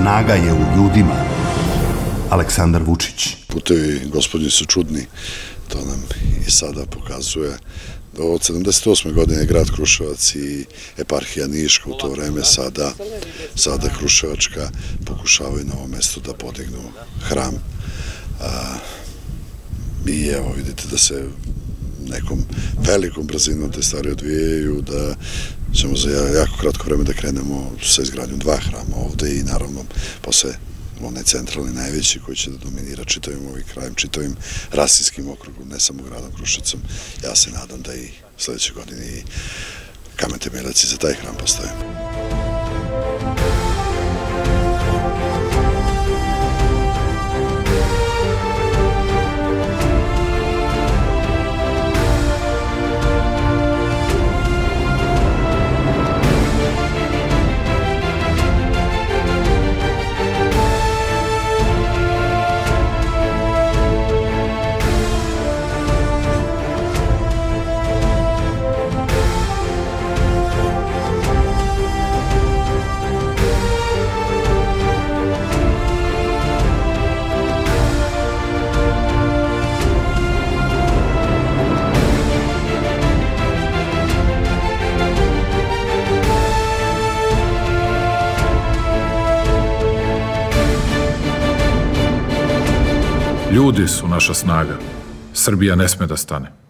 snaga je u ljudima. Aleksandar Vučić. Putevi gospodnji su čudni, to nam i sada pokazuje. Od 78. godine grad Kruševac i eparhija Niška u to vreme, sada Kruševačka, pokušavaju na ovom mestu da podignu hram. I evo vidite da se nekom velikom brzinom te stvari odvijaju, da ćemo za jako kratko vreme da krenemo sa izgradnjom 2 hrama ovde i naravno posle onaj centralni najveći koji će da dominira čitavim ovim krajem, čitavim Rasinskim okrugom, ne samo gradom Kruševcom. Ja se nadam da i sledeće godine i kamen temeljac i za taj hram postoje. Ljudi su naša snaga. Srbija ne sme da stane.